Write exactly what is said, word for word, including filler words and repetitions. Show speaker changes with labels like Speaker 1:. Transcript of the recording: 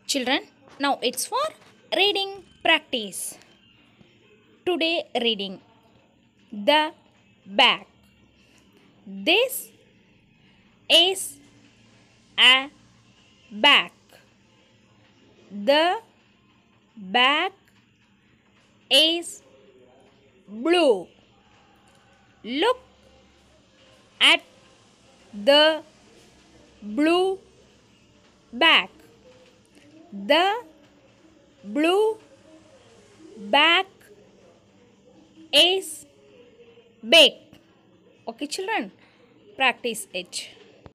Speaker 1: Children, now it's for reading practice. Today reading The Bag. This is a bag. The bag is blue. Look at the blue bag. The blue bag is big. Okay, children, practice it.